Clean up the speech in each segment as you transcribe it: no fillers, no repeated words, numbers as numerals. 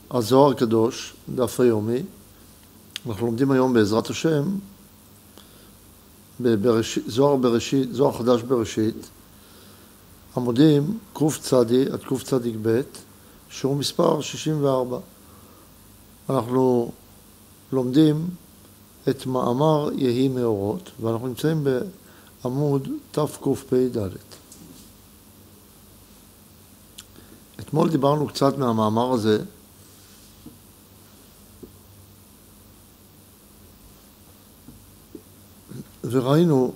הזוהר הקדוש, דף היומי. אנחנו לומדים היום בעזרת השם, זוהר בראשית, זוהר חדש בראשית, עמודים קצ עד קצ"ב, שהוא מספר 64. אנחנו לומדים את מאמר יהי מאורות, ואנחנו נמצאים בעמוד תקפ"ד. אתמול דיברנו קצת מהמאמר הזה, וראינו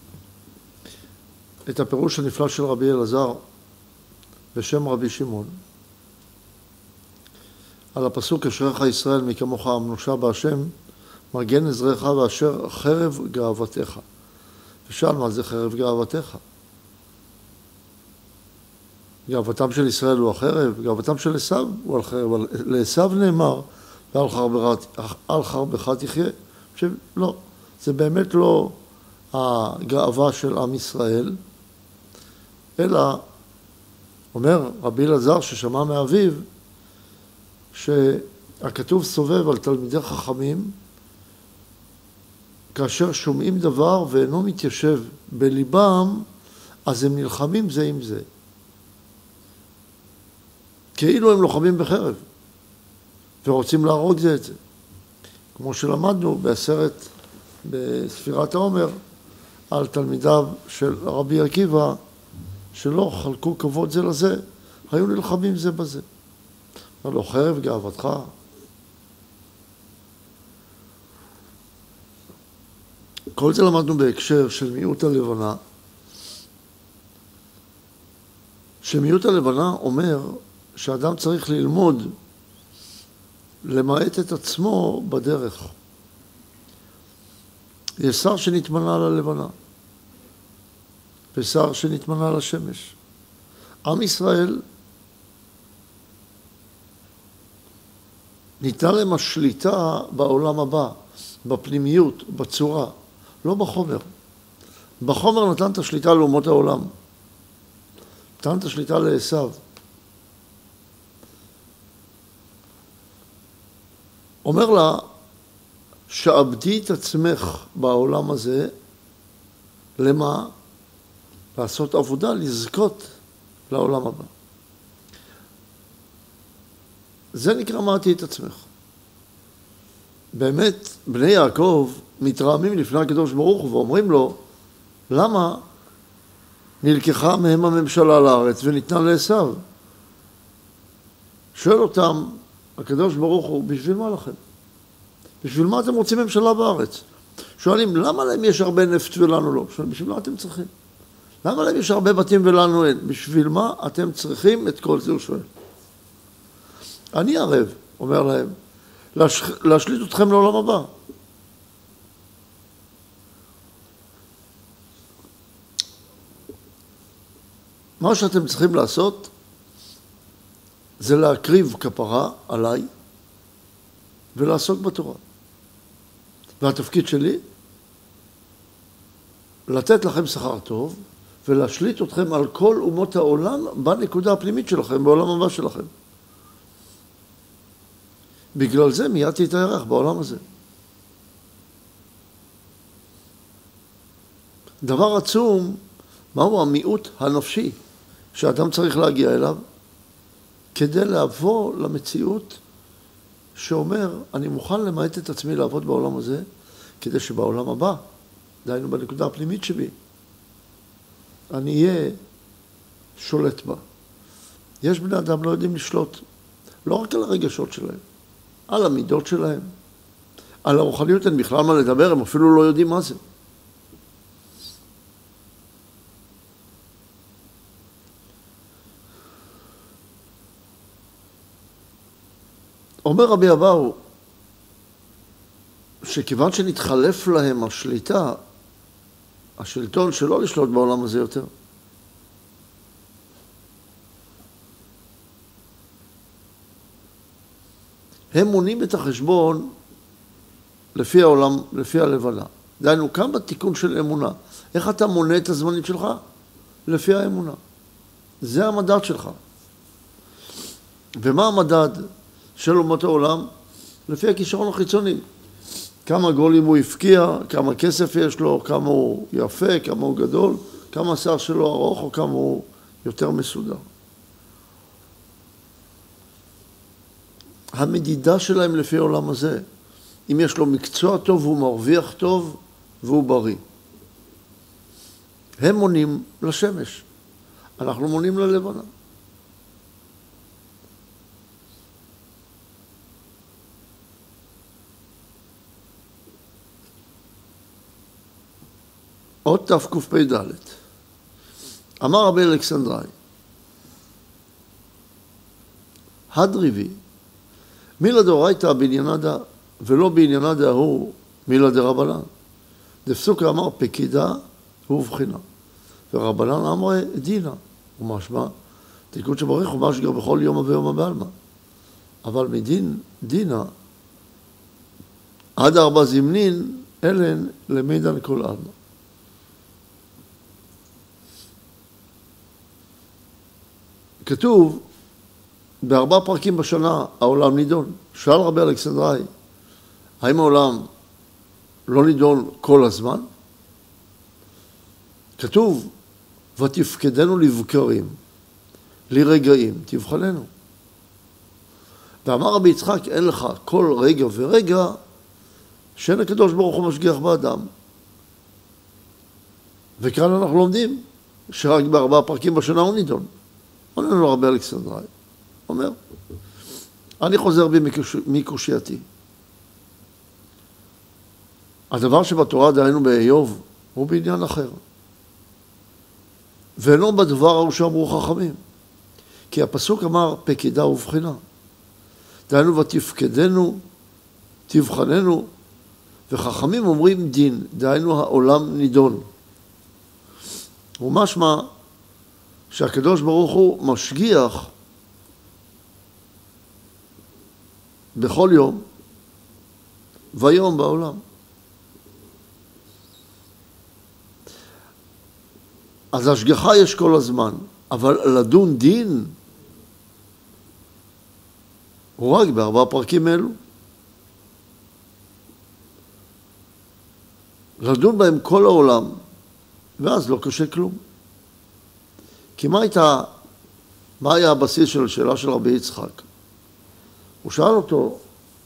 את הפירוש הנפלא של רבי אלעזר בשם רבי שמעון על הפסוק אשריך ישראל מי כמוך המנושה בהשם מגן עזרך ואשר חרב גאוותך. ושאל מה זה חרב גאוותך? גאוותם של ישראל הוא החרב, גאוותם של עשיו הוא על חרב. לעשיו נאמר ועל חרבך תחיה. לא, זה באמת לא הגאווה של עם ישראל, אלא אומר רבי אלעזר ששמע מאביו שהכתוב סובב על תלמידי חכמים כאשר שומעים דבר ואינו מתיישב בליבם, אז הם נלחמים זה עם זה. כאילו הם לוחמים בחרב ורוצים להרוג זה את זה. כמו שלמדנו בספירת העומר על תלמידיו של רבי עקיבא שלא חלקו כבוד זה לזה, היו נלחמים זה בזה. אמר לו, חרב גאוותך. כל זה למדנו בהקשר של מיעוט הלבנה. שמיעוט הלבנה אומר שאדם צריך ללמוד למעט את עצמו בדרך. יש שר שנתמנה על הלבנה, ושר שנתמנה על השמש. עם ישראל ניתנה להם השליטה בעולם הבא, בפנימיות, בצורה, לא בחומר. בחומר נתן את השליטה לאומות העולם. נתן את השליטה לעשיו. אומר לה, שעבדי את עצמך בעולם הזה, למה? לעשות עבודה, לזכות לעולם הבא. זה נקרא מעטי את עצמך. באמת, בני יעקב מתרעמים לפני הקדוש ברוך הוא ואומרים לו, למה נלקחה מהם הממשלה לארץ וניתנה לעשיו? שואל אותם, הקדוש ברוך הוא, בשביל מה לכם? בשביל מה אתם רוצים ממשלה בארץ? שואלים, למה להם יש הרבה נפט ולנו לא? שואלים, בשביל מה אתם צריכים? למה להם יש הרבה בתים ולנו אין? בשביל מה אתם צריכים את כל זה? הוא שואל. אני ערב, אומר להם, להשליט אתכם לעולם הבא. מה שאתם צריכים לעשות זה להקריב כפרה עליי ולעסוק בתורה. והתפקיד שלי, לתת לכם שכר טוב ולהשליט אתכם על כל אומות העולם בנקודה הפנימית שלכם, בעולם הבא שלכם. בגלל זה מיידתי את הירח בעולם הזה. דבר עצום, מהו המיעוט הנפשי שאדם צריך להגיע אליו כדי לעבור למציאות שאומר, אני מוכן למעט את עצמי לעבוד בעולם הזה, כדי שבעולם הבא, דהיינו בנקודה הפנימית שבי, אני אהיה שולט בה. יש בני אדם לא יודעים לשלוט, לא רק על הרגשות שלהם, על המידות שלהם, על הרוחניות אין בכלל מה לדבר, הם אפילו לא יודעים מה זה. אומר רבי אבאו, שכיוון שנתחלף להם השליטה, השלטון שלא לשלוט בעולם הזה יותר, הם מונים את החשבון לפי העולם, לפי הלבנה. דהיינו, כאן בתיקון של אמונה. איך אתה מונה את הזמנים שלך? לפי האמונה. זה המדד שלך. ומה המדד של אומות העולם לפי הכישרון החיצוני. כמה גולים הוא הפקיע, כמה כסף יש לו, כמה הוא יפה, כמה הוא גדול, כמה השיער שלו ארוך או כמה הוא יותר מסודר. המדידה שלהם לפי העולם הזה, אם יש לו מקצוע טוב הוא מרוויח טוב והוא בריא. הם מונים לשמש, אנחנו מונים ללבנה. עוד תקפ"ד. אמר רבי אלכסנדראי, הדריבי, מילה דאורייתא בעניינה דא, ולא בעניינה דהוא מילה דרבנן. דפסוקה אמר פקידה ובחינה, ורבנן אמר דינה, ומשמע, תיקון שבריך ומשגר בכל יום ויום בעלמא. אבל מדין דינה, עד 4 זמנין, אלן למידן כל עלמא. כתוב, ב4 פרקים בשנה העולם נידון. שאל רבי אלכסנדראי, האם העולם לא נידון כל הזמן? כתוב, ותפקדנו לבקרים, לרגעים, תבחננו. ואמר רבי יצחק, אין לך כל רגע ורגע שאין הקדוש ברוך הוא משגיח באדם. וכאן אנחנו לומדים שרק ב4 פרקים בשנה הוא נידון. עונה לו רבי אלכסנדראי, אומר, אני חוזר בי מקושייתי. הדבר שבתורה דהיינו באיוב הוא בעניין אחר. ואינו בדבר ההוא שאמרו חכמים. כי הפסוק אמר פקידה ובחינה. דהיינו ותפקדנו, תבחננו, וחכמים אומרים דין, דהיינו העולם נידון. ומשמע שהקדוש ברוך הוא משגיח בכל יום ויום בעולם. אז השגחה יש כל הזמן, אבל לדון דין הוא רק ב4 פרקים אלו. לדון בהם כל העולם, ואז לא קשה כלום. כי מה היה הבסיס של השאלה של רבי יצחק? הוא שאל אותו,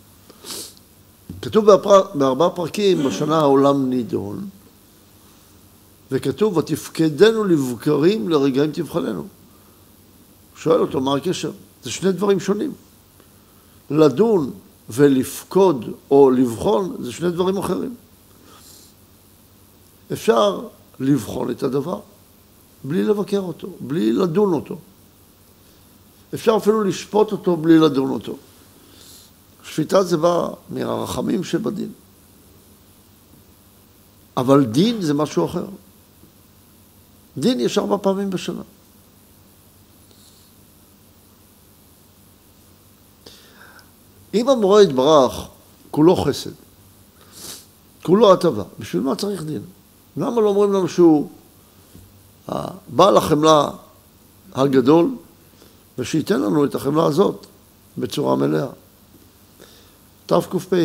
כתוב ב4 פרקים בשנה העולם נידון, וכתוב ותפקדנו לבקרים לרגעים תבחננו. הוא שואל אותו, מה הקשר? זה 2 דברים שונים. לדון ולפקוד או לבחון זה 2 דברים אחרים. אפשר לבחון את הדבר בלי לבקר אותו, בלי לדון אותו. אפשר אפילו לשפוט אותו בלי לדון אותו. שפיטה זה בא מהרחמים שבדין. אבל דין זה משהו אחר. דין יש 4 פעמים בשנה. אם המורה יתברך, כולו חסד, כולו הטבה, בשביל מה צריך דין? למה לא אומרים לנו שהוא בעל החמלה הגדול, ושייתן לנו את החמלה הזאת בצורה מלאה? תקפ"ה.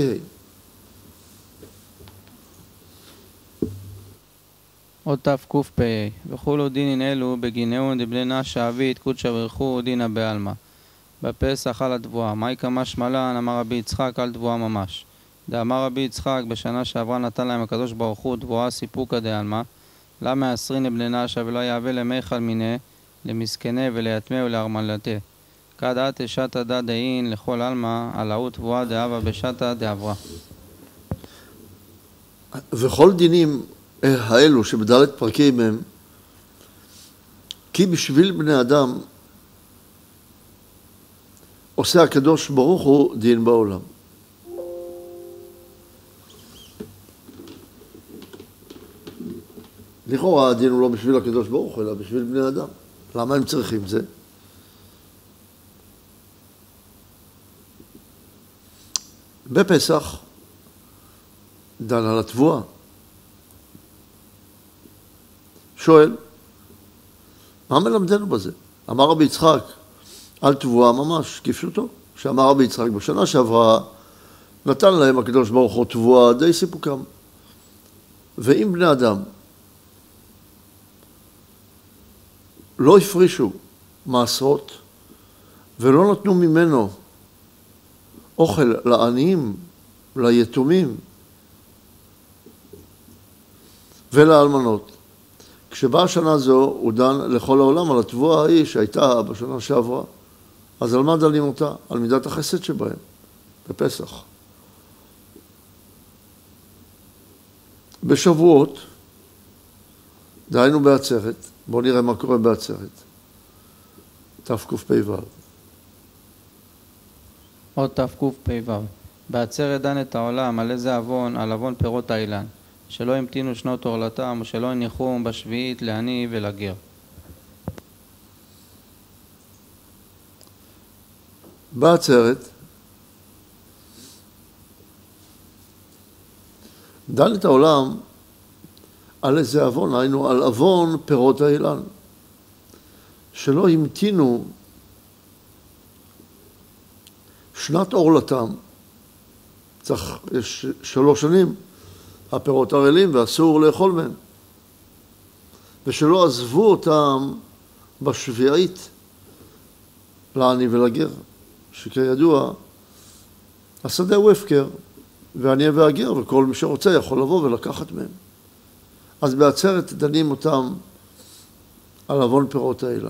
עוד תקפ"ה. וכולו דינין אלו בגינאון דבני נשא אבית קודשא ברכו דינא בעלמא. בפסח על התבואה. מאי קמש מלן, אמר רבי יצחק על תבואה ממש. דאמר רבי יצחק בשנה שעברה נתן להם הקדוש ברוך הוא תבואה סיפוקא דעלמא. למה אסרין לבני נשא ולא יהווה למיכל מיניה, למסכנה וליתמה ולארמלתה. כדעתי שתא דא דאין לכל עלמא, על ההוא תבואה דהבה בשתא דעברה. וכל דינים האלו שבד' פרקים הם, כי בשביל בני אדם עושה הקדוש ברוך הוא דין בעולם. לכאורה הדין הוא לא בשביל הקדוש ברוך הוא, אלא בשביל בני אדם. למה הם צריכים זה? בפסח דן על התבואה. שואל, מה מלמדנו בזה? אמר רבי יצחק, על תבואה ממש, כפשוטו. שאמר רבי יצחק בשנה שעברה, נתן להם הקדוש ברוך הוא תבואה די סיפוקם. ואם בני אדם לא הפרישו מעשרות ולא נתנו ממנו אוכל לעניים, ליתומים ולאלמנות, כשבאה השנה זו הוא דן לכל העולם על התבואה ההיא שהייתה בשנה שעברה. אז על מה דנים אותה? על מידת החסד שבהם, בפסח. בשבועות, דהיינו בעצרת, בואו נראה מה קורה בעצרת. תקפ"ו. עוד תקפ"ו. בעצרת דן את העולם על איזה אבון, על אבון פירות האילן, שלא המתינו שנות עורלתם ושלא הניחום בשביעית לעני ולגר. בעצרת דן את העולם על איזה אבון, היינו על אבון פירות האילן, שלא המתינו שנת עורלתם. יש 3 שנים הפירות הרעילים ואסור לאכול מהם, ושלא עזבו אותם בשביעית לעני ולגר, שכידוע השדה הוא הפקר, והעני והגר וכל מי שרוצה יכול לבוא ולקחת מהם. אז בעצרת דנים אותם על אבון פירות האילן.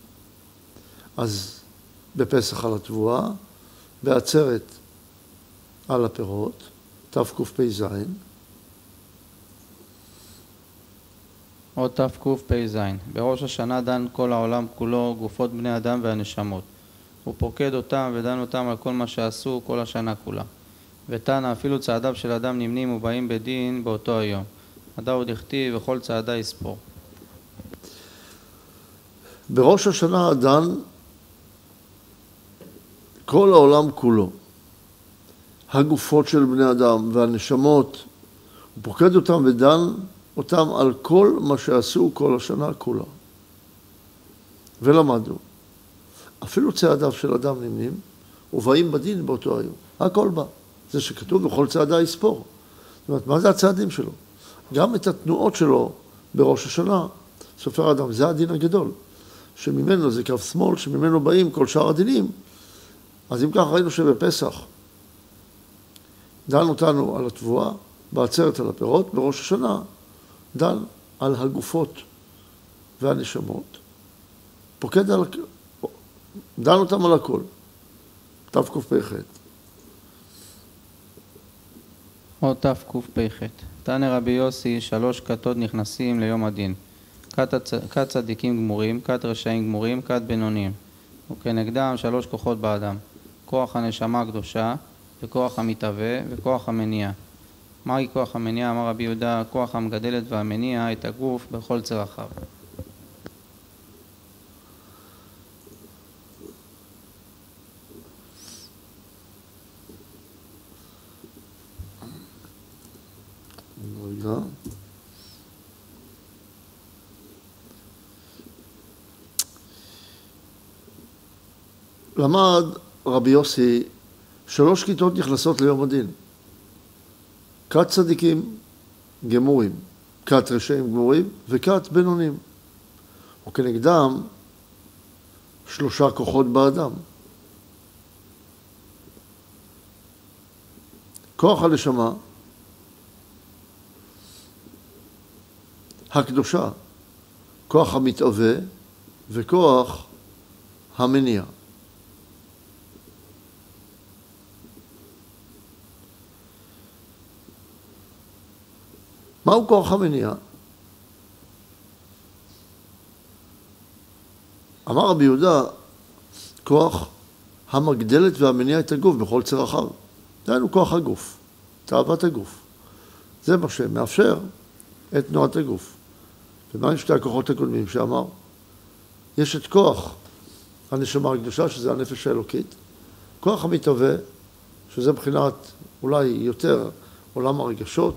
אז בפסח על התבואה, בעצרת על הפירות, תקפ"ז. עוד תקפ"ז. בראש השנה דן כל העולם כולו גופות בני אדם והנשמות. הוא פוקד אותם ודן אותם על כל מה שעשו כל השנה כולה. ותנא אפילו צעדיו של אדם נמנים ובאים בדין באותו היום. הדא הוא דכתיב וכל צעדה יספור. בראש השנה דן כל העולם כולו. הגופות של בני אדם והנשמות, הוא פוקד אותם ודן אותם על כל מה שעשו כל השנה כולה. ולמדו. אפילו צעדיו של אדם נמנים ובאים בדין באותו היום. הכל בא. זה שכתוב בכל צעדה יספור. זאת אומרת, מה זה הצעדים שלו? גם את התנועות שלו בראש השנה, סופר אדם, זה הדין הגדול. שממנו זה כף שמאל, שממנו באים כל שאר הדינים. אז אם כך ראינו שבפסח דן אותנו על התבואה, בעצרת על הפירות, בראש השנה דן על הגופות והנשמות. פוקד על... דן אותם על הכל. תקפ"ח. עוד תקפ"ח. תנא רבי יוסי 3 כתות נכנסים ליום הדין. כת צדיקים גמורים, כת רשעים גמורים, כת בינוניים. וכנגדם 3 כוחות באדם. כוח הנשמה הקדושה, וכוח המתהווה, וכוח המניע. מהי כוח המניע? אמר רבי יהודה, כוח המגדלת והמניע את הגוף בכל צרכיו. רגע. למד רבי יוסי 3 כיתות נכנסות ליום הדין. כת צדיקים גמורים, כת רשעים גמורים וכת בינונים. וכנגדם 3 כוחות באדם. כוח הנשמה הקדושה, כוח המתהווה וכוח המניע. מהו כוח המניע? אמר רבי יהודה, כוח המגדלת והמניע את הגוף בכל צרכיו. דהיינו כוח הגוף, תאוות הגוף. זה מה שמאפשר את תנועת הגוף. ומה עם 2 הכוחות הקודמים שאמר? יש את כוח הנשמה הקדושה, שזה הנפש האלוקית, כוח המתהווה, שזה מבחינת אולי יותר עולם הרגשות,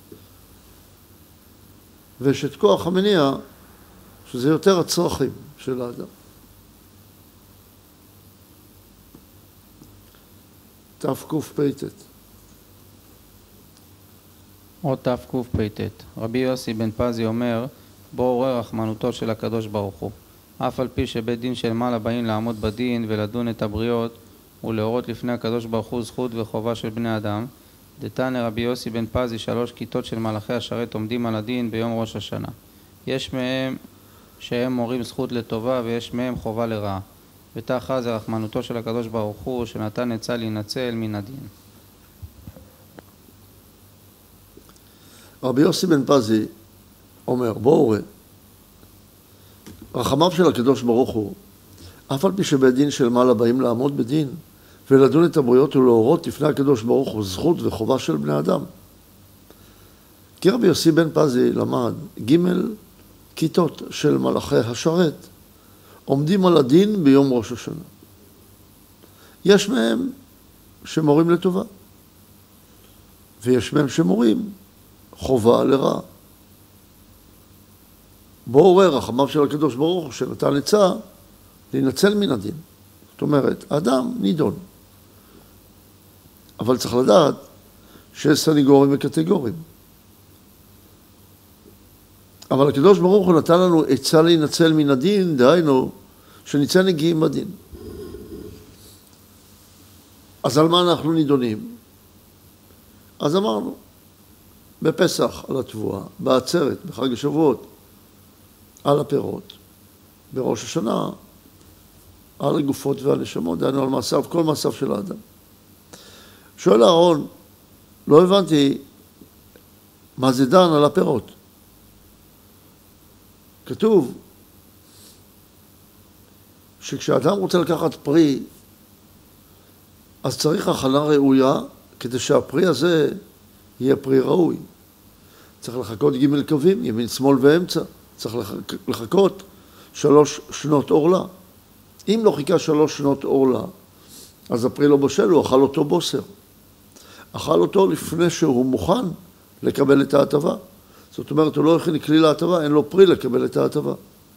ויש את כוח המניע, שזה יותר הצרכים של האדם. תקפ"ט. עוד תקפ"ט. רבי יוסי בן פזי אומר, בו עורר רחמנותו של הקדוש ברוך הוא. אף על פי שבית דין של מעלה באים לעמוד בדין ולדון את הבריות ולהורות לפני הקדוש ברוך הוא זכות וחובה של בני אדם, דתניא רבי יוסי בן פזי 3 כיתות של מלאכי השרת עומדים על הדין ביום ראש השנה. יש מהם שהם מורים זכות לטובה ויש מהם חובה לרעה. ותחת זה רחמנותו של הקדוש ברוך הוא שנתן עצה להינצל מן הדין. רבי יוסי בן פזי אומר, בואו ראה, רחמיו של הקדוש ברוך הוא, אף על פי שבית דין של מעלה באים לעמוד בדין ולדון את הבריות ולהורות לפני הקדוש ברוך הוא זכות וחובה של בני אדם. כי רבי יוסי בן פזי למד ג' כיתות של מלאכי השרת עומדים על הדין ביום ראש השנה. יש מהם שמורים לטובה ויש מהם שמורים חובה לרעה. בואו ראה רחמיו של הקדוש ברוך הוא שנתן עצה להינצל מן הדין. זאת אומרת, האדם נידון. אבל צריך לדעת שיש סניגורים וקטגורים. אבל הקדוש ברוך הוא נתן לנו עצה להינצל מן הדין, דהיינו שנצא נגיעים בדין. אז על מה אנחנו נידונים? אז אמרנו, בפסח על התבואה, בעצרת, בחג השבועות, על הפירות, בראש השנה, על הגופות והנשמות, דהיינו על מעשיו, כל מעשיו של האדם. שואל אהרון, לא הבנתי מה זה דן על הפירות. כתוב שכשאדם רוצה לקחת פרי, אז צריך הכנה ראויה כדי שהפרי הזה יהיה פרי ראוי. צריך לחכות ג' קווים, ימין, שמאל ואמצע. צריך לחכות 3 שנות אורלה. אם לא חיכה 3 שנות אורלה, אז הפרי לא בשל, הוא אכל אותו בוסר. אכל אותו לפני שהוא מוכן לקבל את ההטבה. זאת אומרת, הוא לא הכין כלי להטבה, אין לו פרי לקבל את ההטבה.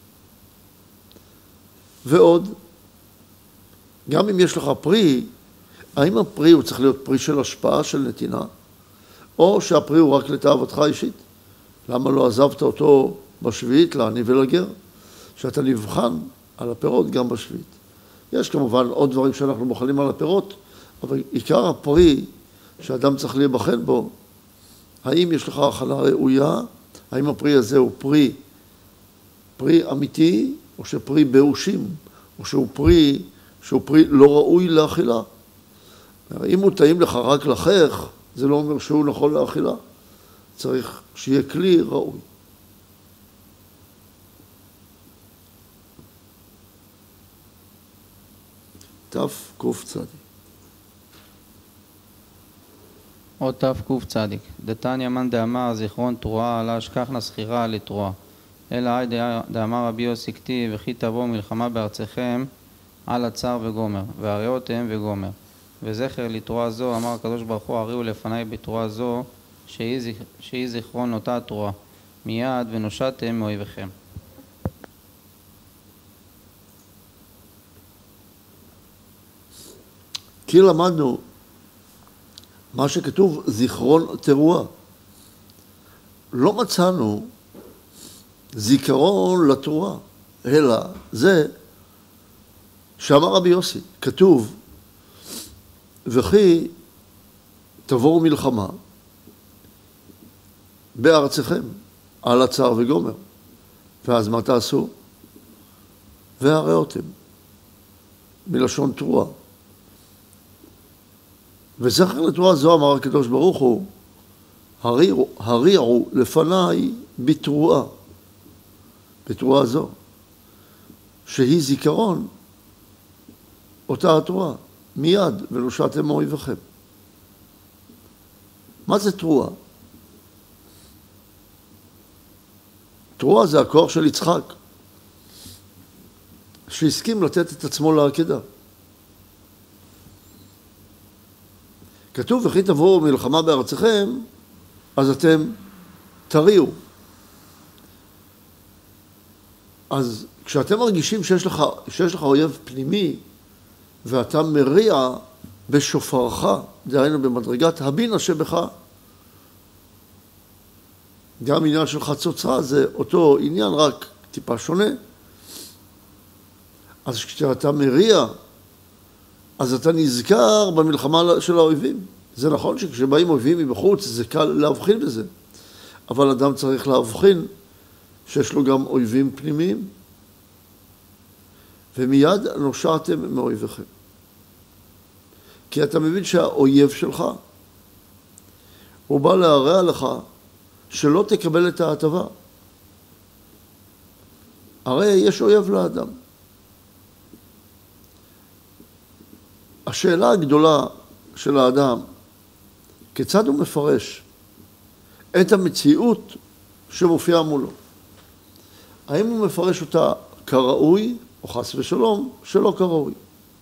ועוד, גם אם יש לך פרי, האם הפרי הוא צריך להיות פרי של השפעה, של נתינה, או שהפרי הוא רק לתאוותך אישית? למה לא עזבת אותו בשביעית, לעני ולגר? שאתה נבחן על הפירות גם בשביעית. יש כמובן עוד דברים שאנחנו מוכנים על הפירות, אבל עיקר הפרי שאדם צריך להיבחן בו, האם יש לך הכנה ראויה, האם הפרי הזה הוא פרי אמיתי, או שפרי באושים, או שהוא פרי לא ראוי לאכילה. אם הוא טעים לך רק לחך, זה לא אומר שהוא נכון לאכילה. צריך שיהיה כלי ראוי. תק"צ. עוד תק"צ. דתניא מאן דאמר זיכרון תרועה לה אשכחנה זכירה לתרועה. אלא היי דאמר רבי יוסי כתיב וכי תבוא מלחמה בארצכם על הצר וגומר והריעותם וגומר. וזכר לתרועה זו אמר הקדוש ברוך הוא הריעו לפניי בתרועה זו שהיא זיכרון אותה תרועה מיד ונושעתם מאויביכם. כי למדנו מה שכתוב זיכרון תרועה. לא מצאנו זיכרון לתרועה, אלא זה שאמר רבי יוסי, כתוב וכי תבואו מלחמה בארצכם על הצער וגומר, ואז מה תעשו? והריעותם, מלשון תרועה. וזכר לתרועה זו אמר הקדוש ברוך הוא, הריעו לפניי בתרועה, בתרועה זו, שהיא זיכרון אותה התרועה, מיד ונושעתם מאויביכם. מה זה תרועה? תרועה זה הכוח של יצחק, שהסכים לתת את עצמו לעקדה. כתוב וכי תבואו מלחמה בארצכם, אז אתם תריעו. אז כשאתם מרגישים שיש לך אויב פנימי, ואתה מריע בשופרך, דהיינו במדרגת הבינה שבך. גם עניין של חצוצרה זה אותו עניין, רק טיפה שונה. אז כשאתה מריע, אז אתה נזכר במלחמה של האויבים. זה נכון שכשבאים אויבים מבחוץ זה קל להבחין בזה, אבל אדם צריך להבחין שיש לו גם אויבים פנימיים, ומיד נושעתם מאויביכם. כי אתה מבין שהאויב שלך, הוא בא להרע לך שלא תקבל את ההטבה. הרי יש אויב לאדם. השאלה הגדולה של האדם, כיצד הוא מפרש את המציאות שמופיעה מולו? האם הוא מפרש אותה כראוי, או חס ושלום, שלא כראוי?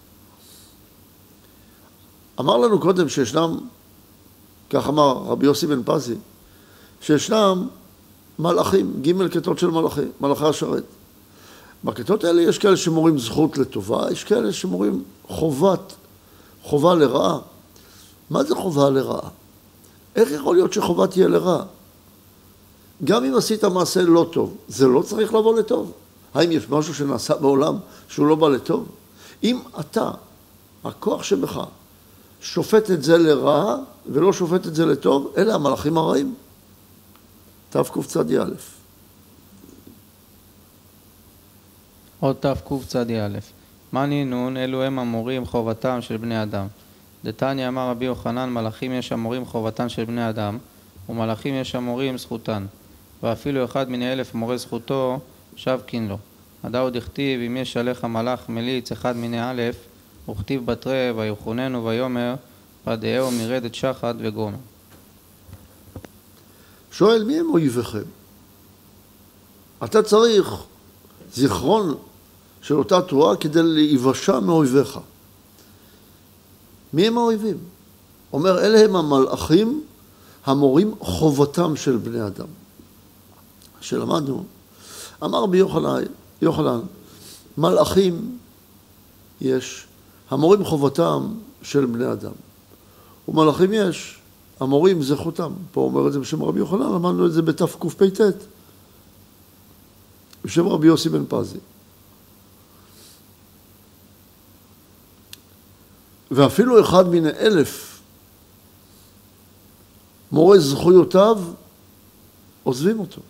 אמר לנו קודם שישנם, כך אמר רבי יוסי בן פזי, שישנם מלאכים, ג' כתות של מלאכי השרת. בכתות האלה יש כאלה שמורים זכות לטובה, יש כאלה שמורים חובה לרעה. מה זה חובה לרעה? איך יכול להיות שחובה תהיה לרעה? גם אם עשית מעשה לא טוב, זה לא צריך לבוא לטוב. האם יש משהו שנעשה בעולם שהוא לא בא לטוב? אם אתה, הכוח שבך, שופט את זה לרעה ולא שופט את זה לטוב, אלה המלאכים הרעים. תקצ"א. עוד תקצ"א. מני נון, אלו הם המורים חובתם של בני אדם. דתניא אמר רבי יוחנן, מלאכים יש המורים חובתן של בני אדם, ומלאכים יש המורים זכותן. ואפילו אחד מן 1000 מורה זכותו, שבקין לו. הדאוד הכתיב, אם יש עליך מלאך מליץ אחד מני 1000, וכתיב בתרי, ויחוננו ויאמר, פדאהו מרדת שחת וגומר. שואל, מי הם אויביכם? אתה צריך זיכרון של אותה תורה כדי להיוושע מאויביך. מי הם האויבים? אומר, אלה הם המלאכים המורים חובתם של בני אדם. שלמדנו, אמר רבי יוחנן, מלאכים יש, המורים חובתם של בני אדם. ומלאכים יש, המורים זכותם. פה אומר את זה בשם רבי יוחנן, למדנו את זה בתקפ"ט, בשם רבי יוסי בן פזי. ואפילו אחד מן 1000 מורה זכויותיו עוזבים אותו.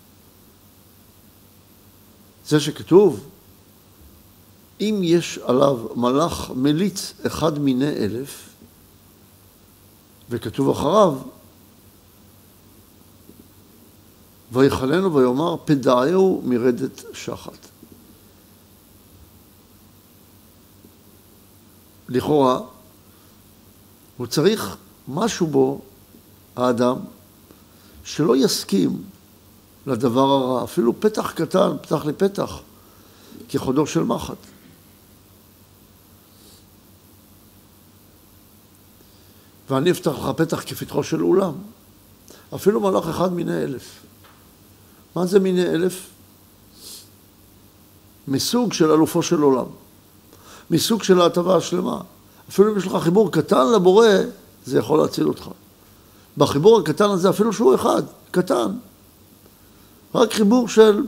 זה שכתוב, אם יש עליו מלאך מליץ אחד מני 1000, וכתוב אחריו, ויחננו ויאמר, פדאהו מרדת שחת. לכאורה, הוא צריך משהו בו, האדם, שלא יסכים לדבר הרע. אפילו פתח קטן, פתח לפתח, כחודו של מחט. ואני אפתח לך פתח כפתחו של אולם. אפילו מלאך אחד מני 1000. מה זה מני 1000? מסוג של אלופו של עולם. מסוג של ההטבה השלמה. אפילו אם יש לך חיבור קטן לבורא, זה יכול להציל אותך. בחיבור הקטן הזה, אפילו שהוא אחד, קטן. רק חיבור של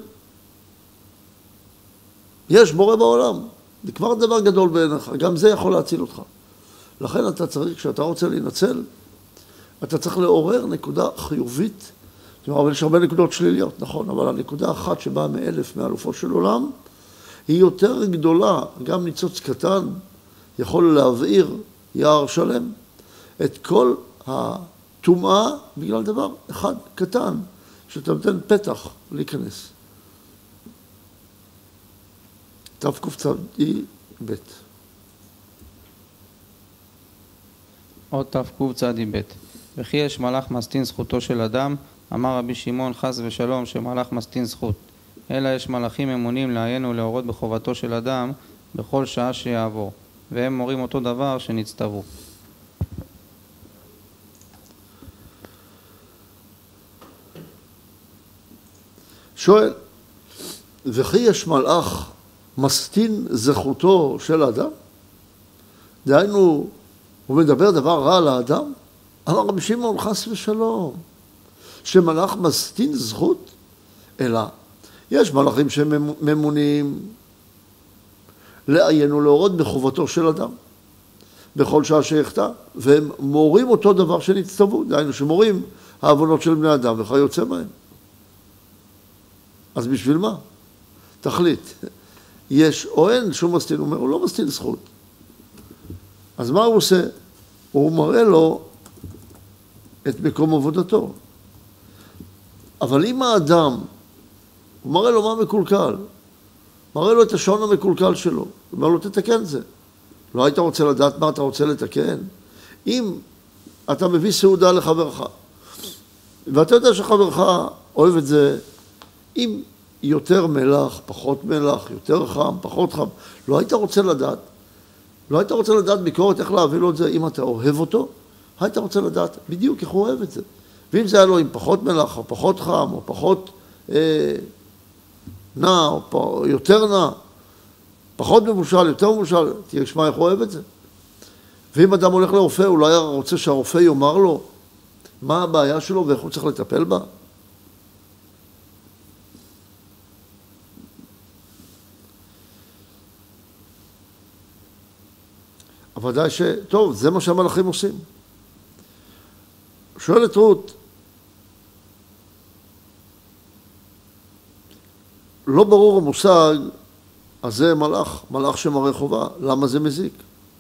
יש בורא בעולם. זה כבר דבר גדול בעיניך, גם זה יכול להציל אותך. לכן אתה צריך, כשאתה רוצה להינצל, אתה צריך לעורר נקודה חיובית. זאת אומרת, אבל יש הרבה נקודות שליליות, נכון, אבל הנקודה אחת שבאה מ1000 מאלופות של עולם, היא יותר גדולה, גם ניצוץ קטן יכול להבעיר יער שלם. את כל הטומאה בגלל דבר אחד קטן, שאתה נותן פתח להיכנס. תקצ"ב. עוד תקצ"ב. וכי יש מלאך מסטין זכותו של אדם, אמר רבי שמעון חס ושלום שמלאך מסטין זכות. אלא יש מלאכים אמונים לעיין ולהורות בחובתו של אדם בכל שעה שיעבור, והם מורים אותו דבר שנצטוו. שואל, וכי יש מלאך מסטין זכותו של אדם? דהיינו, הוא מדבר דבר רע על האדם? אמר רבי שמעון חס ושלום, שמלאך מסתין זכות, אלא יש מלאכים שממונים לעיין ולהורות בחובתו של אדם, בכל שעה שיחטא, והם מורים אותו דבר שנצטוו, דהיינו שמורים העוונות של בני אדם וכיוצא מהם. אז בשביל מה? תחליט. יש או אין שהוא מסתין, הוא אומר, הוא לא מסתין זכות. אז מה הוא עושה? הוא מראה לו את מקום עבודתו. אבל אם האדם, הוא מראה לו מה מקולקל, מראה לו את השעון המקולקל שלו, הוא אומר לו, תתקן זה. לא היית רוצה לדעת מה אתה רוצה לתקן? אם אתה מביא סעודה לחברך, ואתה יודע שחברך אוהב את זה, אם יותר מלח, פחות מלח, יותר חם, פחות חם, לא היית רוצה לדעת? לא היית רוצה לדעת ביקורת איך להביא לו את זה אם אתה אוהב אותו? היית רוצה לדעת בדיוק איך הוא אוהב את זה. ואם זה היה לו עם פחות מלח, או פחות חם, או פחות נע, או יותר נע, פחות מבושל, יותר מבושל, תראה שמע איך הוא אוהב את זה. ואם אדם הולך לרופא, אולי היה רוצה שהרופא יאמר לו מה הבעיה שלו ואיך הוא צריך לטפל בה? ודאי טוב, זה מה שהמלאכים עושים. שואלת רות, לא ברור המושג, אז זה מלאך שמראה חובה, למה זה מזיק?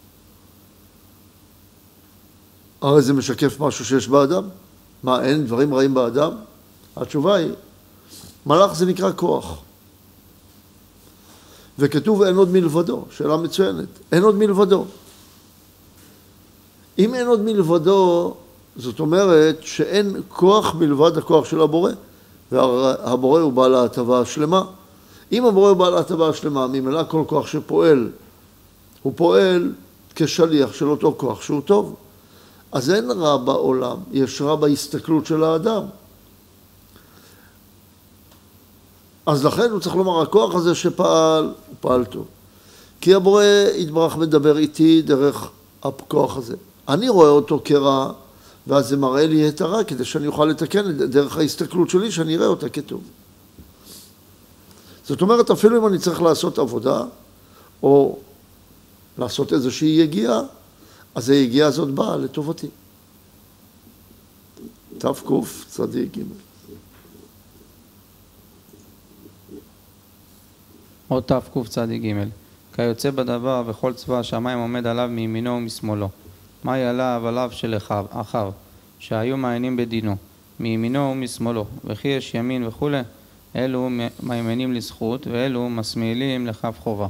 הרי זה משקף משהו שיש באדם? מה, אין דברים רעים באדם? התשובה היא, מלאך זה נקרא כוח. וכתוב אין עוד מלבדו, שאלה מצוינת, אין עוד מלבדו. אם אין עוד מלבדו, זאת אומרת שאין כוח מלבד הכוח של הבורא, והבורא הוא בעל ההטבה השלמה. אם הבורא הוא בעל ההטבה השלמה, ממילא כל כוח שפועל, הוא פועל כשליח של אותו כוח שהוא טוב. אז אין רע בעולם, יש רע בהסתכלות של האדם. אז לכן הוא צריך לומר, הכוח הזה שפעל, הוא פעל טוב. כי הבורא יתברך מדבר איתי דרך הכוח הזה. אני רואה אותו כרע, ואז זה מראה לי את הרע, כדי שאני אוכל לתקן דרך ההסתכלות שלי, שאני אראה אותה כטוב. זאת אומרת, אפילו אם אני צריך לעשות עבודה, או לעשות איזושהי יגיעה, אז היגיעה הזאת באה לטובתי. תקוף צדיק ג' או תקוף צדיק ג' כיוצא בדבר וכל צבא השמיים עומד עליו מימינו ומשמאלו. מה יעלה עליו של אחיו, שהיו מעיינים בדינו, מימינו ומשמאלו, וכי יש ימין וכו', אלו מימינים לזכות, ואלו מסמילים לכף חובה.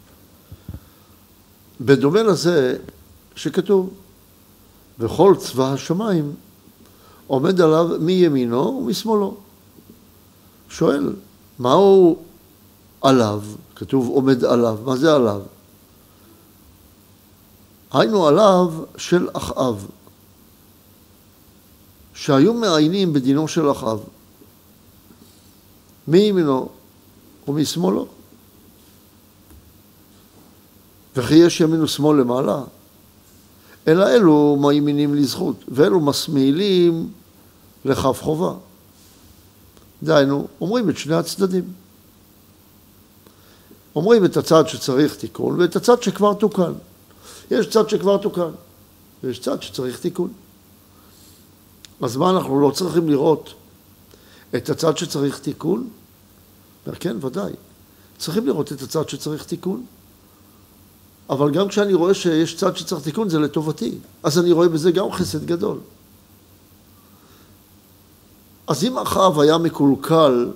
בדומה לזה שכתוב, וכל צבא השמיים עומד עליו מימינו ומשמאלו. שואל, מהו עליו? כתוב עומד עליו, מה זה עליו? היינו עליו של אחאב, שהיו מעיינים בדינו של אחאב, מימינו ומשמאלו. וכי יש ימין ושמאל למעלה, אלא אלו מימינים לזכות, ואלו מסמילים לכף חובה. דהיינו, אומרים את שני הצדדים. אומרים את הצד שצריך תיקון, ואת הצד שכבר תוקן. יש צד שכבר תוקן, ויש צד שצריך תיקון. אז מה, אנחנו לא צריכים לראות את הצד שצריך תיקון? כן, ודאי. צריכים לראות את הצד שצריך תיקון. אבל גם כשאני רואה שיש צד שצריך תיקון, זה לטובתי. אז אני רואה בזה גם חסד גדול. אז אם אחאב היה מקולקל,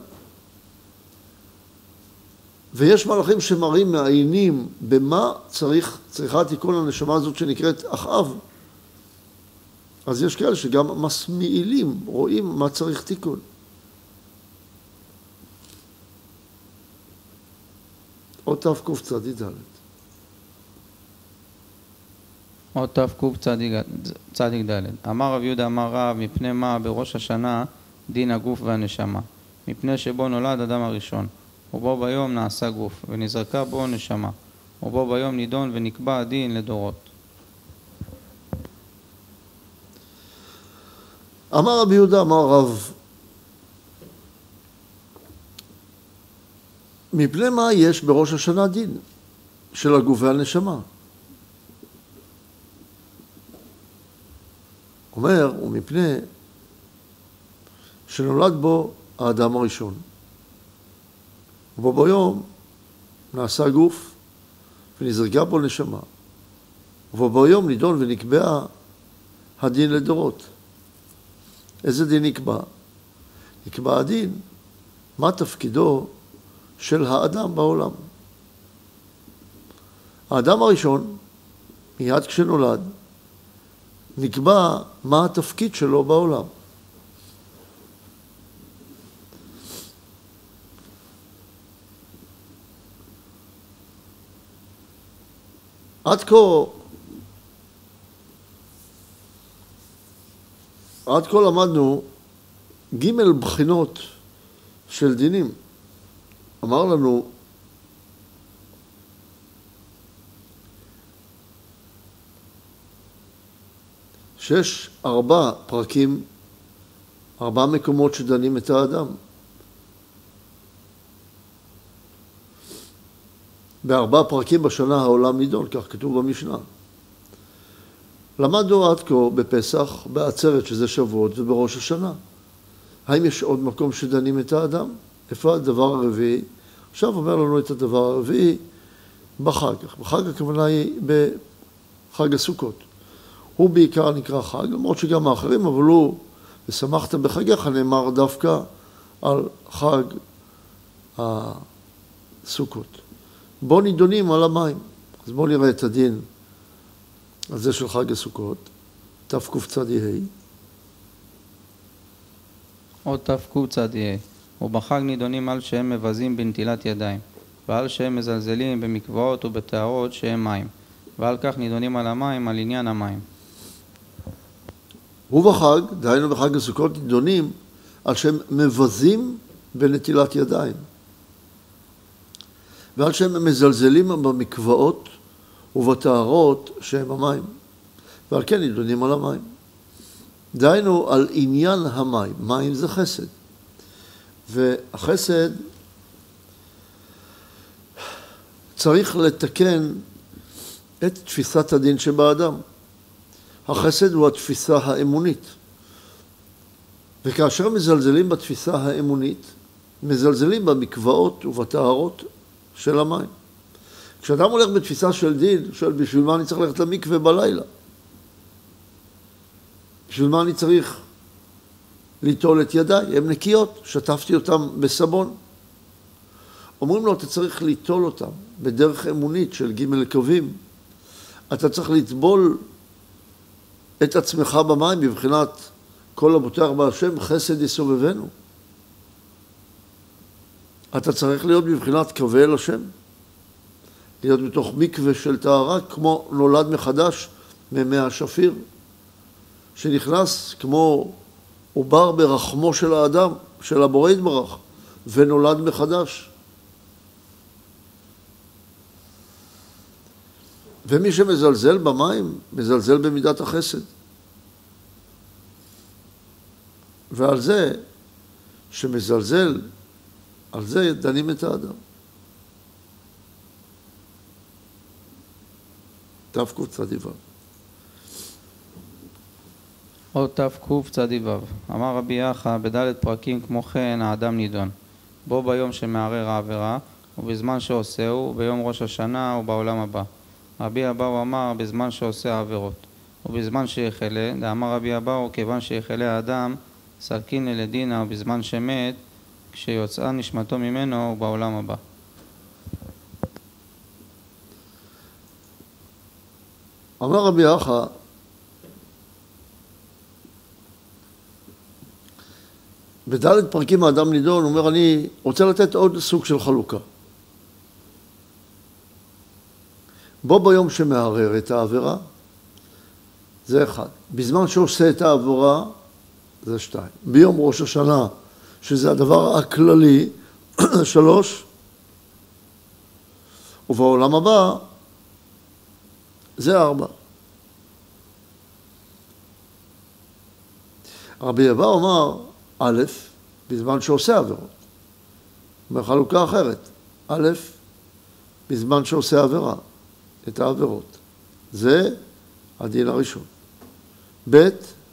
ויש מלאכים שמראים מעיינים במה צריכה תיקון הנשמה הזאת שנקראת אחאב, אז יש כאלה שגם מסמילים, רואים מה צריך תיקון. או תקוף צדיק ד' או תקוף צדיק ד' אמר רב יהודה אמר רב, מפני מה בראש השנה דין הגוף והנשמה? מפני שבו נולד אדם הראשון, ובו ביום נעשה גוף, ונזרקה בו נשמה, ובו ביום נידון ונקבע הדין לדורות. אמר רבי יהודה, אמר רב, מפני מה יש בראש השנה דין של הגוף והנשמה? אומר, ומפני שנולד בו האדם הראשון. ובו ביום נעשה גוף ונזרקה בו נשמה. ובו ביום נידון ונקבע הדין לדורות. איזה דין נקבע? נקבע הדין מה תפקידו של האדם בעולם. האדם הראשון, מיד כשנולד, נקבע מה התפקיד שלו בעולם. עד כה למדנו ג' בחינות של דינים. אמר לנו שיש 4 פרקים, 4 מקומות שדנים את האדם. ב4 פרקים בשנה העולם נידון, כך כתוב במשנה. למדנו עד כה בפסח, בעצרת שזה שבועות ובראש השנה. האם יש עוד מקום שדנים את האדם? איפה הדבר הרביעי? עכשיו אומר לנו את הדבר הרביעי בחג. בחג הכוונה היא בחג הסוכות. הוא בעיקר נקרא חג, למרות שגם האחרים, אבל הוא, ושמחת בחגיך, נאמר דווקא על חג הסוכות. בוא נידונים על המים. אז בוא נראה את הדין הזה של חג הסוכות, תקצ"ה. או תקצ"ה. ובחג נידונים על שהם מבזים בנטילת ידיים, ועל שהם מזלזלים במקוואות ובטהרות שהם מים, ועל כך נידונים על המים, על עניין המים. ובחג, דהיינו בחג הסוכות, נידונים על שהם מבזים בנטילת ידיים, ועל שהם מזלזלים במקוואות ובטהרות שהם המים, ועל כן נידונים על המים. דהיינו על עניין המים. מים זה חסד, והחסד צריך לתקן את תפיסת הדין שבאדם. החסד הוא התפיסה האמונית, וכאשר מזלזלים בתפיסה האמונית, מזלזלים במקוואות ובטהרות של המים. כשאדם הולך בתפיסה של דין, שואל בשביל מה אני צריך ללכת למקווה בלילה? בשביל מה אני צריך ליטול את ידיי? הן נקיות, שטפתי אותם בסבון. אומרים לו, אתה צריך ליטול אותם בדרך אמונית של ג' קווים. אתה צריך לטבול את עצמך במים בבחינת כל הבוטח בהשם חסד יסובבנו. אתה צריך להיות בבחינת קווה אל השם, להיות בתוך מקווה של טהרה, כמו נולד מחדש ממי השפיר, שנכנס כמו עובר ברחמו של האדם, של הבורא יתברך, ונולד מחדש. ומי שמזלזל במים, מזלזל במידת החסד. ועל זה שמזלזל, על זה דנים את האדם. תקצ"ו. או תקצ"ו. אמר רבי יחא, בד' פרקים כמו כן האדם נידון, בו ביום שמערער העבירה, ובזמן שעושהו, ביום ראש השנה ובעולם הבא. רבי אבאו אמר, בזמן שעושה העבירות, ובזמן שיחלה, דאמר רבי אבאו, כיוון שיחלה האדם, סלקין ללדינה, ובזמן שמת, כשיוצאה נשמתו ממנו ובעולם הבא. אמר רבי יחא, בד' פרקים האדם נידון, הוא אומר, אני רוצה לתת עוד סוג של חלוקה. בו ביום שמערער את העבירה, זה 1. בזמן שעושה את העבירה, זה 2. ביום ראש השנה, שזה הדבר הכללי, 3. ובעולם הבא, זה 4. רבי אבאו אמר, א', בזמן שעושה עבירות. בחלוקה אחרת. א', בזמן שעושה עבירה, את העבירות. זה הדין הראשון. ב',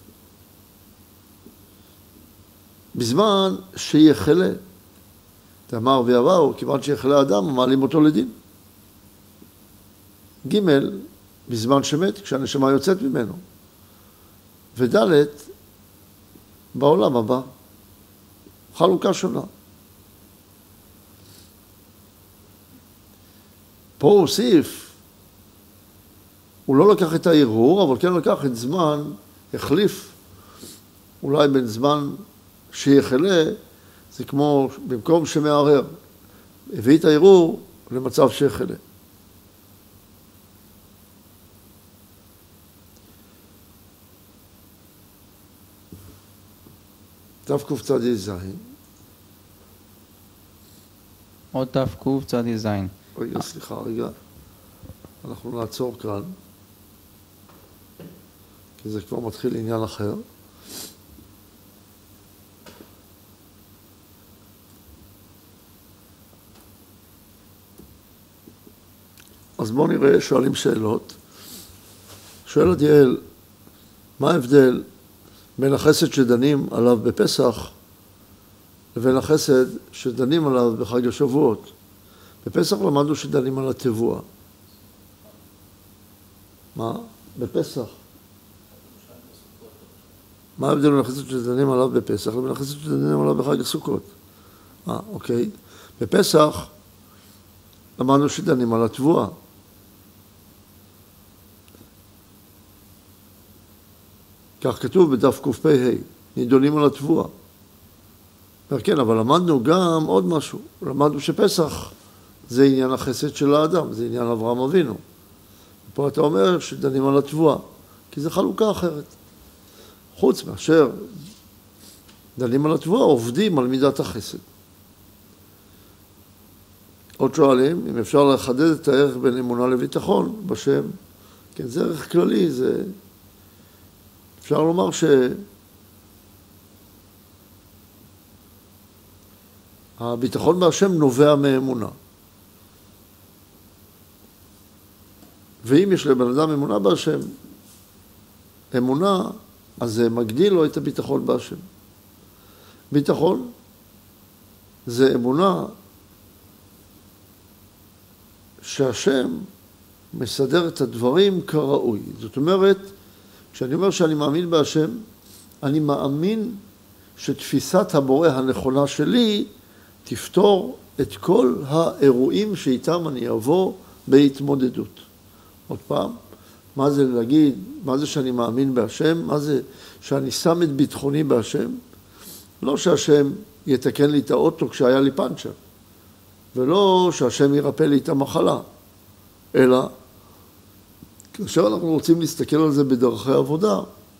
בזמן שיחלה. אמר רבי אבאו, כיוון שיחלה אדם, מעלים אותו לדין. ג', בזמן שמת, כשהנשמה יוצאת ממנו. וד', בעולם הבא. חלוקה שונה. פה הוא הוסיף, הוא לא לקח את הערעור, אבל כן לקח את זמן, החליף, אולי בין זמן שיחלה, זה כמו במקום שמערער, הביא את הערעור למצב שיחלה. תקצ"ז. עוד תקצ"ז. רגע, סליחה, רגע. אנחנו נעצור כאן, כי זה כבר מתחיל עניין אחר. אז בואו נראה, שואלים שאלות. שואל עדיאל, מה ההבדל בין החסד שדנים עליו בפסח לבין החסד שדנים עליו בחג השבועות? בפסח למדנו שדנים על התבואה. מה? בפסח. מה ההבדל בין החסד שדנים עליו בפסח לבין החסד שדנים עליו בחג הסוכות? אוקיי. בפסח למדנו שדנים על התבואה. כך כתוב בדף קפ"ה, נידונים על התבואה. כן, אבל למדנו גם עוד משהו. למדנו שפסח זה עניין החסד של האדם, זה עניין אברהם אבינו. פה אתה אומר שדנים על התבואה, כי זה חלוקה אחרת. חוץ מאשר דנים על התבואה, עובדים על מידת החסד. עוד שואלים, אם אפשר לחדד את הערך בין אמונה לביטחון בשם, כן, זה ערך כללי, זה... אפשר לומר שהביטחון בהשם נובע מאמונה. ואם יש לבן אדם אמונה בהשם, אמונה, אז זה מגדיל לו את הביטחון בהשם. ביטחון זה אמונה שהשם מסדר את הדברים כראוי. זאת אומרת, כשאני אומר שאני מאמין בהשם, אני מאמין שתפיסת הבורא הנכונה שלי תפתור את כל האירועים שאיתם אני אבוא בהתמודדות. עוד פעם, מה זה להגיד, מה זה שאני מאמין בהשם, מה זה שאני שם את ביטחוני בהשם, לא שהשם יתקן לי את האוטו כשהיה לי פנצ'ר, ולא שהשם ירפא לי את המחלה, אלא כאשר אנחנו רוצים להסתכל על זה בדרכי עבודה,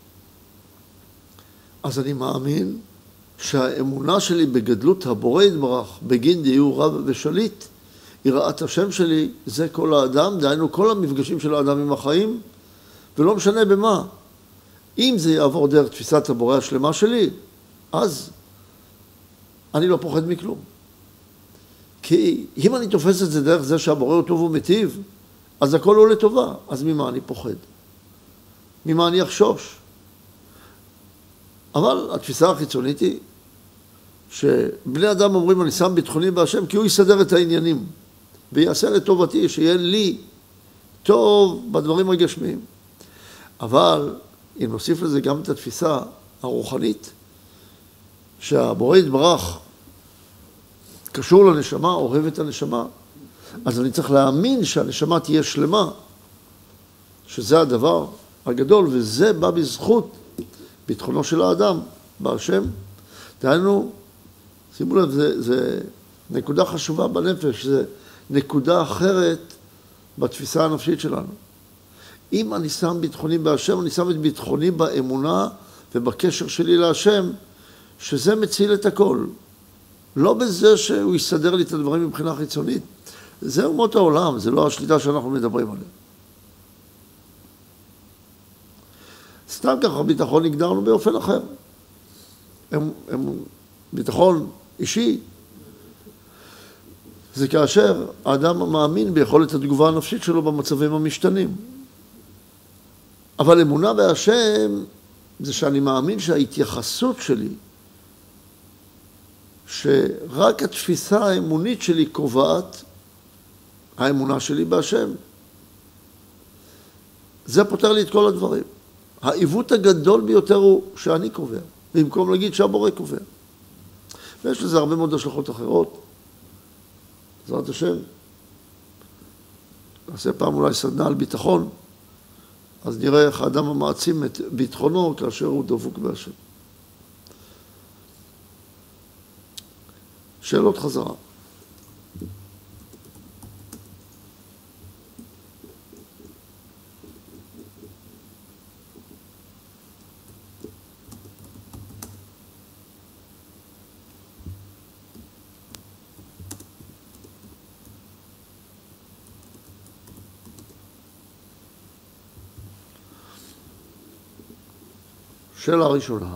אז אני מאמין שהאמונה שלי בגדלות הבורא יתברך, בגין דיור רב ושליט, יראת השם שלי, זה כל האדם, דהיינו כל המפגשים של האדם עם החיים, ולא משנה במה. אם זה יעבור דרך תפיסת הבורא השלמה שלי, אז אני לא פוחד מכלום. כי אם אני תופס את זה דרך זה שהבורא הוא טוב ומטיב, אז הכל הוא לטובה. אז ממה אני פוחד? ממה אני אחשוש? אבל התפיסה החיצונית היא שבני אדם אומרים, אני שם ביטחוני בהשם, כי הוא יסדר את העניינים, ויעשה לטובתי, שיהיה לי טוב בדברים הגשמיים. אבל אם נוסיף לזה גם את התפיסה הרוחנית, שהבורא יתברך קשור לנשמה, אוהב את הנשמה, אז אני צריך להאמין שהנשמה תהיה שלמה, שזה הדבר הגדול, וזה בא בזכות ביטחונו של האדם, בהשם. דהיינו, שימו לב, זה נקודה חשובה בנפש, זה נקודה אחרת בתפיסה הנפשית שלנו. אם אני שם ביטחוני בהשם, אני שם את ביטחוני באמונה ובקשר שלי להשם, שזה מציל את הכל. לא בזה שהוא יסדר לי את הדברים מבחינה חיצונית. זה אומות העולם, זה לא השליטה שאנחנו מדברים עליה. סתם ככה, ביטחון הגדרנו באופן אחר. הם ביטחון אישי, זה כאשר האדם מאמין ביכולת התגובה הנפשית שלו במצבים המשתנים. אבל אמונה בהשם זה שאני מאמין שההתייחסות שלי, שרק התפיסה האמונית שלי קובעת האמונה שלי בהשם. זה פותר לי את כל הדברים. העיוות הגדול ביותר הוא שאני קובע, במקום להגיד שהבורא קובע. ויש לזה הרבה מאוד השלכות אחרות. בעזרת השם, נעשה פעם אולי סדנה על ביטחון, אז נראה איך האדם המעצים את ביטחונו כאשר הוא דבוק בהשם. שאלות חזרה. שאלה ראשונה.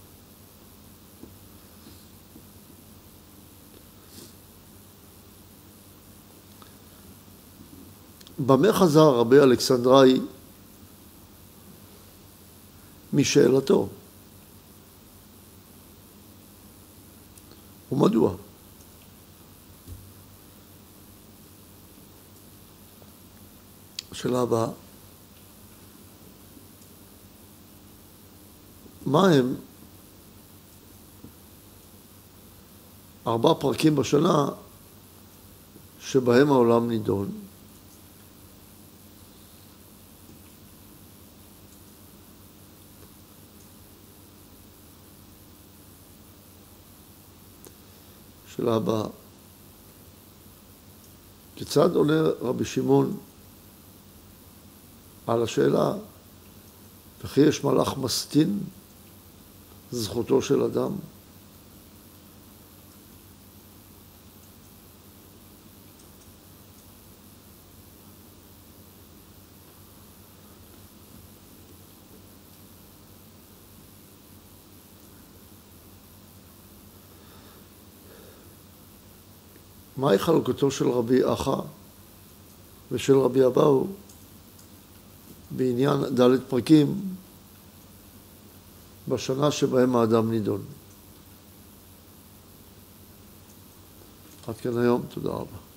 במה חזר רבי אלכסנדראי משאלתו? ומדוע? השאלה הבאה. מה הם 4 פרקים בשנה שבהם העולם נידון? שאלה הבאה. כיצד עונה רבי שמעון על השאלה, וכי יש מלאך מסטין זכותו של אדם? מהי חלוקתו של רבי אחא ושל רבי אבאו בעניין ד' פרקים בשנה שבהם האדם נידון? עד כאן היום, תודה רבה.